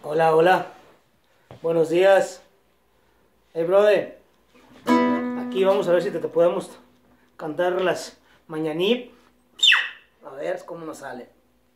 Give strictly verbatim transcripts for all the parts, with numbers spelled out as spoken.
Hola, hola. Buenos días. Hey, brother. Aquí vamos a ver si te, te podemos cantar las mañanip. A ver cómo nos sale.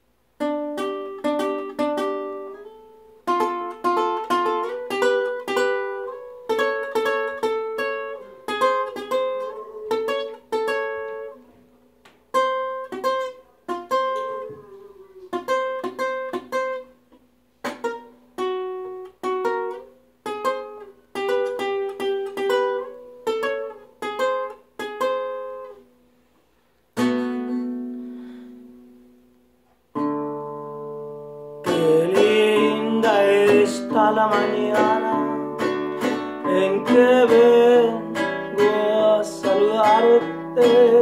Qué linda está la mañana en que vengo a saludarte.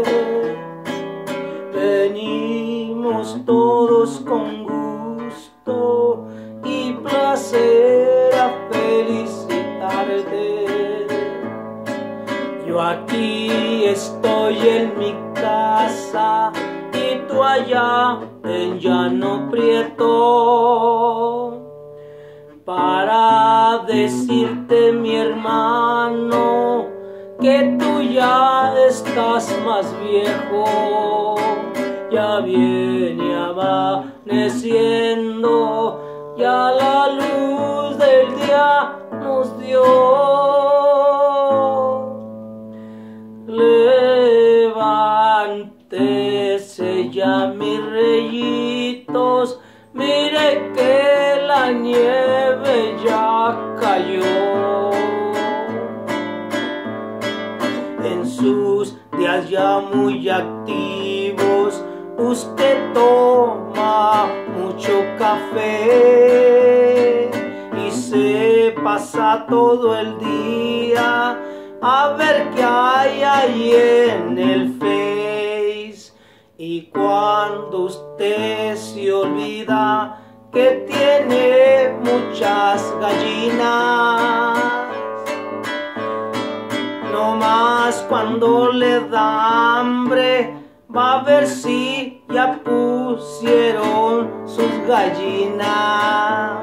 Venimos todos con gusto y placer a felicitarte. Yo aquí estoy en mi casa y tú allá en Llano Prieto, para decirte, mi hermano, que tú ya estás más viejo. Ya viene amaneciendo, ya la luz del día nos dio. Levántese ya, mis reyitos, mire que la nieve ya cayó. En sus días ya muy activos, usted toma mucho café y se pasa todo el día a ver qué hay ahí en el Face. Y cuando usted se olvida que tiene muchas gallinas, no más cuando le da hambre va a ver si ya pusieron sus gallinas.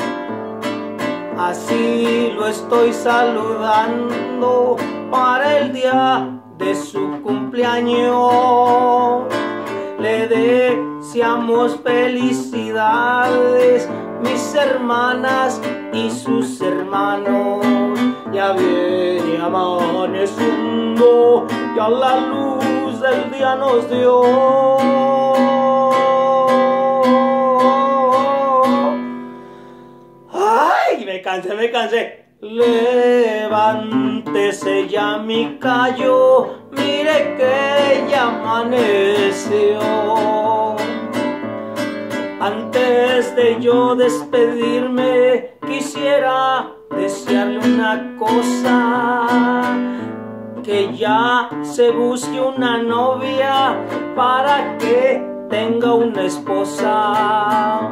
Así lo estoy saludando para el día de su cumpleaños. Le deseamos felicidades, mis hermanas y sus hermanos. Ya viene amaneciendo, ya la luz del día nos dio. ¡Ay! Me cansé, me cansé. Levántese ya, mi callo, mire que ya amaneció. Antes de yo despedirme, quisiera desearle una cosa: que ya se busque una novia para que tenga una esposa.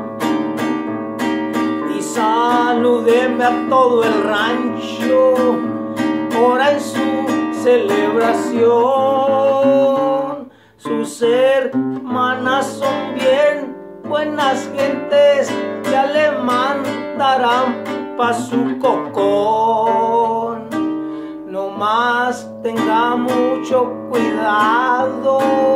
Y salúdeme a todo el rancho, ahora en su celebración. Sus hermanas son bien buenas gentes, ya le mandarán pa' su cocón. No más tenga mucho cuidado,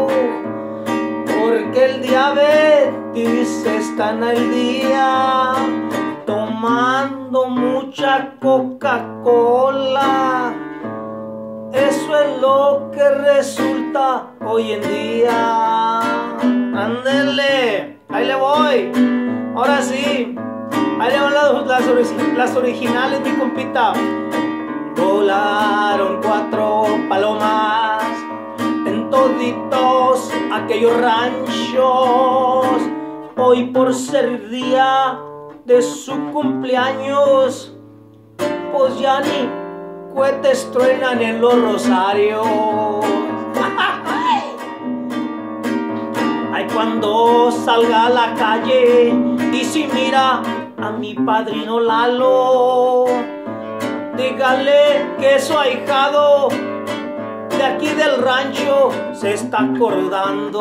porque el diabetes está en el día, tomando mucha Coca-Cola. Eso es lo que resulta hoy en día. Ándele, ahí le voy. Ahora sí, ahí le van las, las, las originales, mi compita. Volaron cuatro palomas en toditos aquellos ranchos. Hoy, por ser día de su cumpleaños, pues ya ni cohetes truenan en los rosarios. Ay, cuando salga a la calle y si mira a mi padrino Lalo, dígale que su ahijado de aquí del rancho se está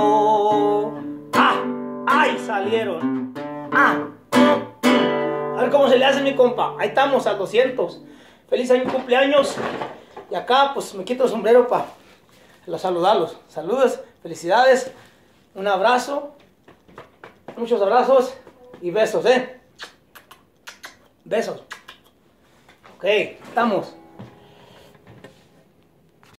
acordando. ¡Ah! ¡Ay! Salieron. ¡Ah! A ver, cómo se le hace, mi compa. Ahí estamos, a doscientos. Feliz año cumpleaños. Y acá, pues, me quito el sombrero para saludarlos. Saludos, felicidades. Un abrazo. Muchos abrazos y besos, ¿eh? Besos. Ok, estamos.